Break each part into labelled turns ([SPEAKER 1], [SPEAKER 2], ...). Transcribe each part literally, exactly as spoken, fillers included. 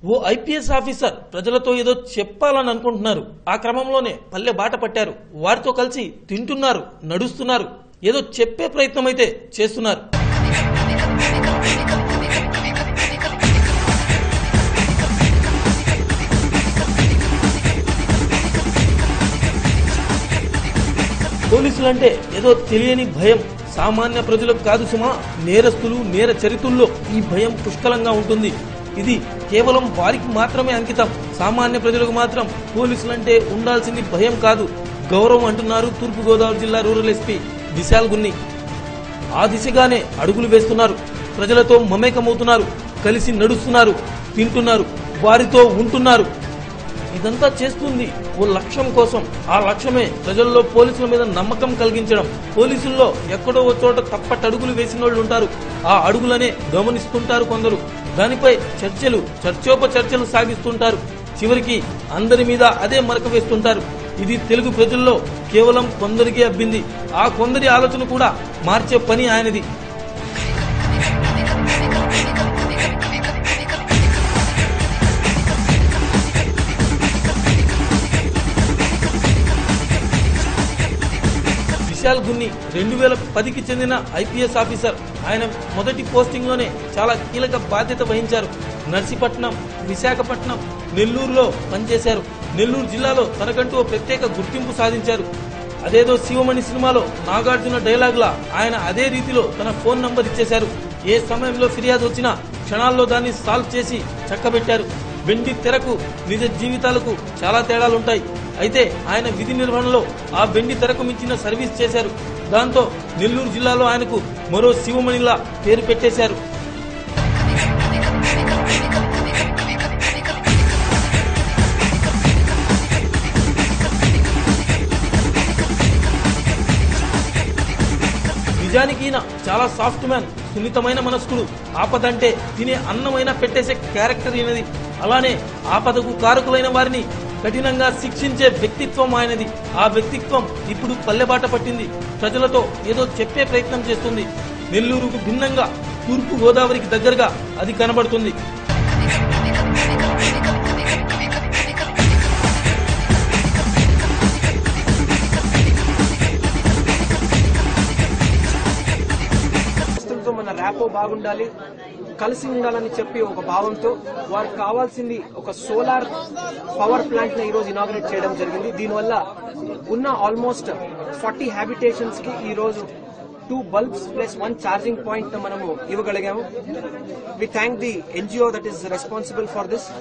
[SPEAKER 1] ఓ IPS officer ప్రజలతో ఏదో చెప్పాలని అనుకుంటున్నారు. ఆ క్రమంలోనే పల్లె బాట పట్టారు. వారితో కలిసి తింటున్నారు, నడుస్తున్నారు, ఏదో చెప్పే ప్రయత్నం అయితే చేస్తున్నారు. పోలీసులంటే ఏదో తెలియని భయం సామాన్య ప్రజలకు కాదు సుమా, నేరస్తులు నేర చరిత్రల్లో ఈ భయం పుష్కలంగా ఉంటుంది. ఇది కేవలం వారికి మాత్రమే అంకితం. సామాన్య ప్రజలకు మాత్రం పోలీసులంటే ఉండాల్సింది భయం కాదు, గౌరవం అంటున్నారు తూర్పు గోదావరి జిల్లా రూరల్ ఎస్పీ విశాల్ గున్ని. ఆ దిశగానే అడుగులు వేస్తున్నారు. ప్రజలతో మమేకమవుతున్నారు, కలిసి నడుస్తున్నారు, తింటున్నారు, వారితో ఉంటున్నారు. ఇదంతా చేస్తుంది ఓ లక్ష్యం కోసం. ఆ లక్ష్యమే ప్రజల్లో పోలీసుల మీద నమ్మకం కలిగించడం. పోలీసుల్లో ఎక్కడో ఓ చోట తప్పటడుగులు వేసిన వాళ్ళు ఉంటారు. ఆ అడుగులనే గమనిస్తుంటారు కొందరు. దానిపై చర్చలు చర్చోపచర్చలు సాగిస్తుంటారు. చివరికి అందరి మీద అదే మరక వేస్తుంటారు. ఇది తెలుగు ప్రజల్లో కేవలం కొందరికే అబ్బింది. ఆ కొందరి ఆలోచన కూడా మార్చే పని ఆయనది. విశాల్ గున్ని రెండు వేల పదికి చెందిన ఐపీఎస్ ఆఫీసర్. ఆయన మొదటి పోస్టింగ్ లోనే చాలా కీలక బాధ్యత వహించారు. నర్సీపట్నం, విశాఖపట్నం, నెల్లూరులో పనిచేశారు. నెల్లూరు జిల్లాలో తనకంటూ ఓ ప్రత్యేక గుర్తింపు సాధించారు. అదేదో శివమణి సినిమాలో నాగార్జున డైలాగ్లా ఆయన అదే రీతిలో తన ఫోన్ నంబర్ ఇచ్చేశారు. ఏ సమయంలో ఫిర్యాదు వచ్చినా క్షణాల్లో దాన్ని సాల్వ్ చేసి చక్కబెట్టారు. వెండి తెరకు నిజ జీవితాలకు చాలా తేడాలుంటాయి. అయితే ఆయన విధి నిర్వహణలో ఆ వెండి తెరకు మించిన సర్వీస్ చేశారు. దాంతో నెల్లూరు జిల్లాలో ఆయనకు మరో శివమణిలా పేరు పెట్టేశారు. నిజానికి ఈయన చాలా సాఫ్ట్ మ్యాన్, సున్నితమైన మనస్కుడు. ఆపదంటే తినే అన్నమైనా పెట్టేసే క్యారెక్టర్ ఈయనది. అలానే ఆపదకు కారకులైన వారిని కఠినంగా శిక్షించే వ్యక్తిత్వం ఆయనది. ఆ వ్యక్తిత్వం ఇప్పుడు పల్లెబాట పట్టింది. ప్రజలతో ఏదో చెప్పే ప్రయత్నం చేస్తుంది. నెల్లూరుకు భిన్నంగా తూర్పు గోదావరికి దగ్గరగా అది కనబడుతుంది.
[SPEAKER 2] మన ర్యాపో బాగుండాలి, కలిసి ఉండాలని చెప్పి ఒక భావంతో వారికి కావాల్సింది ఒక సోలార్ పవర్ ప్లాంట్ ని ఈ రోజు ఇనాగ్రేట్ చేయడం జరిగింది. దీనివల్ల ఉన్న ఆల్మోస్ట్ ఫార్టీ హ్యాబిటేషన్స్ కి ఈ రోజు two bulbs plus one charging point మనము ఇవ్వగలిగాము. We thank the NGO that is responsible for this.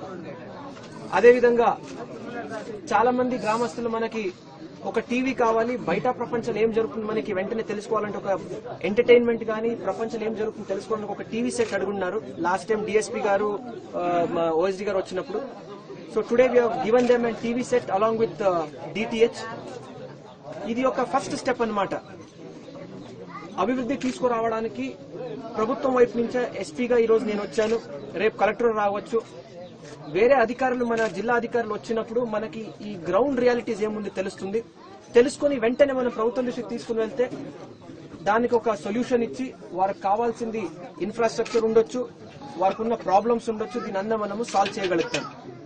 [SPEAKER 2] అదేవిధంగా చాలా మంది గ్రామస్తులు మనకి ఒక టీవీ కావాలి, బయట ప్రపంచంలో ఏం జరుగుతుంది మనకి వెంటనే తెలుసుకోవాలంటే ఒక ఎంటర్టైన్మెంట్ కానీ ప్రపంచంలో ఏం జరుగుతుంది తెలుసుకోవాలంటే ఒక టీవీ సెట్ అడుగున్నారు. లాస్ట్ టైం డిఎస్పీ గారు ఓఎస్డీ గారు వచ్చినప్పుడు. So today we have given them and TV set along with DTH. ఇది ఒక ఫస్ట్ స్టెప్ అన్నమాట. అభివృద్ధి తీసుకురావడానికి ప్రభుత్వం వైపు నుంచే ఎస్పీగా ఈ రోజు నేను వచ్చాను. రేపు కలెక్టర్ రావచ్చు. వేరే అధికారులు మన జిల్లా అధికారులు వచ్చినప్పుడు మనకి ఈ గ్రౌండ్ రియాలిటీస్ ఏముంది తెలుస్తుంది. తెలుసుకుని వెంటనే మనం ప్రభుత్వం దృష్టికి తీసుకుని వెళ్తే దానికి ఒక సొల్యూషన్ ఇచ్చి వారికి కావాల్సింది ఇన్ఫ్రాస్ట్రక్చర్ ఉండొచ్చు, వారికి ఉన్న ప్రాబ్లమ్స్ ఉండొచ్చు, దీని అన్న మనము సాల్వ్ చేయగలుగుతాం.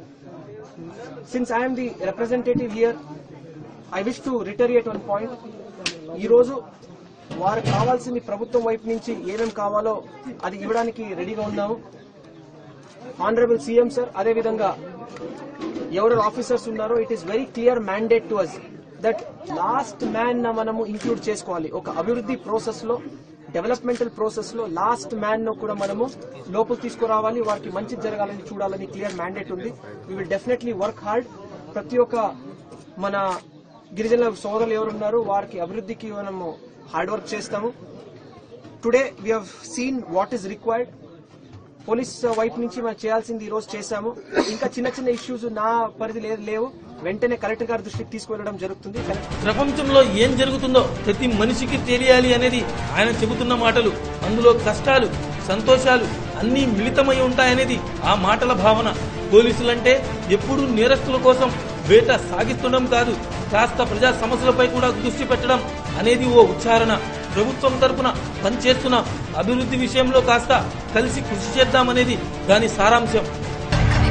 [SPEAKER 2] Since I'm the representative here, I wish to reiterate one point. ఈ రోజు వారికి కావాల్సింది ప్రభుత్వం వైపు నుంచి ఏమేమి కావాలో అది ఇవ్వడానికి రెడీగా ఉన్నాము. ఆనరబుల్ సీఎం సార్, అదేవిధంగా ఎవరు ఆఫీసర్స్ ఉన్నారో it is very clear mandate to us that last man న మనము ఇంక్లూడ్ చేసుకోవాలి. ఒక అభివృద్ధి ప్రాసెస్ లో, డెవలప్మెంటల్ ప్రాసెస్ లో లాస్ట్ మ్యాన్ ను కూడా మనము లోపలికి తీసుకురావాలి. వారికి మంచి జరగాలని చూడాలని క్లియర్ మ్యాండేట్ ఉంది. We will definitely work hard. ప్రతి ఒక్క మన గిరిజనుల సోదరులు ఎవరున్నారు వారికి అభివృద్ధికి మనము హార్డ్ వర్క్ చేస్తాము. Today we have seen what is required. Police వైపు నుంచి మనం చేయాల్సింది ఈ రోజు చేశాము. ఇంకా చిన్న చిన్న ఇష్యూస్ నా పరిధి లేవు, వెంటనే కలెక్టర్ గారి దృష్టికి తీసుకువెళ్లడం జరుగుతుంది.
[SPEAKER 1] ప్రపంచంలో ఏం జరుగుతుందో ప్రతి మనిషికి తెలియాలి అనేది ఆయన చెబుతున్న మాటలు. అందులో కష్టాలు, సంతోషాలు అన్నీ మిళితమై ఉంటాయనేది ఆ మాటల భావన. పోలీసులంటే ఎప్పుడూ నేరస్తుల కోసం వేట సాగిస్తుండడం కాదు, కాస్త ప్రజా సమస్యలపై కూడా దృష్టి పెట్టడం అనేది ఓ ఉచ్చారణ. ప్రభుత్వం తరపున పనిచేస్తున్న అభివృద్ధి విషయంలో కాస్త కలిసి కృషి చేద్దామనేది దాని సారాంశం.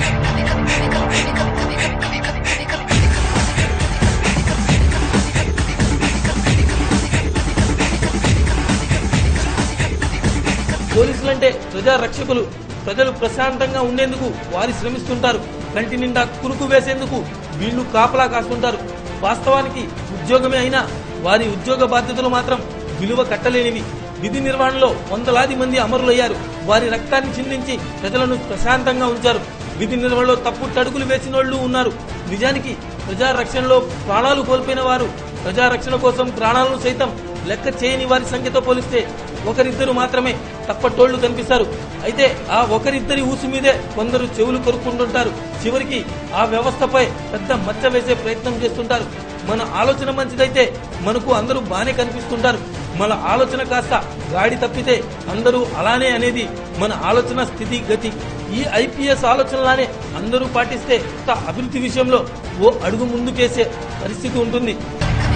[SPEAKER 1] ఎందుకంటే ప్రజా రక్షకులు ప్రజలు ప్రశాంతంగా ఉండేందుకు వారి శ్రమిస్తుంటారు. కంటి నిండా కురుకు వేసేందుకు వీళ్లు కాపలా కాస్తుంటారు. వాస్తవానికి ఉద్యోగమే అయినా వారి ఉద్యోగ బాధ్యతలు మాత్రం విలువ కట్టలేనివి. విధి నిర్వహణలో వందలాది మంది అమరులయ్యారు. వారి రక్తాన్ని చిందించి ప్రజలను ప్రశాంతంగా ఉంచారు. విధి నిర్వహణలో తప్పు తడుకులు వేసిన వాళ్లు ఉన్నారు. నిజానికి ప్రజా రక్షణలో ప్రాణాలు కోల్పోయిన వారు ప్రజా రక్షణ కోసం ప్రాణాలను సైతం లెక్క చేయని వారి సంఖ్యతో పోలిస్తే ఒకరిద్దరు మాత్రమే తప్పటోళ్లు కనిపిస్తారు. అయితే ఆ ఒకరిద్దరి ఊసు మీదే కొందరు చెవులు కొరుక్కుంటుంటారు. చివరికి ఆ వ్యవస్థపై పెద్ద మచ్చ వేసే ప్రయత్నం చేస్తుంటారు. మన ఆలోచన మంచిదైతే మనకు అందరూ బానే కనిపిస్తుంటారు. మన ఆలోచన కాస్త గాడి తప్పితే అందరూ అలానే అనేది మన ఆలోచన స్థితి గతి. ఈ ఐపీఎస్ ఆలోచనలానే అందరూ పాటిస్తే అభివృద్ధి విషయంలో ఓ అడుగు ముందుకేసే పరిస్థితి ఉంటుంది.